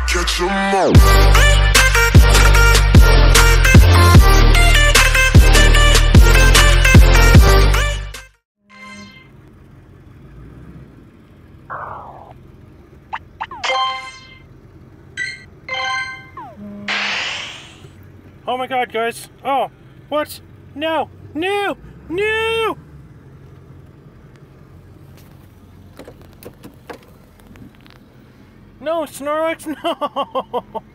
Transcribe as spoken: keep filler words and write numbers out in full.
Catch 'em all. Oh my god, guys. Oh, what? No, no, no! No, Snorlax, no!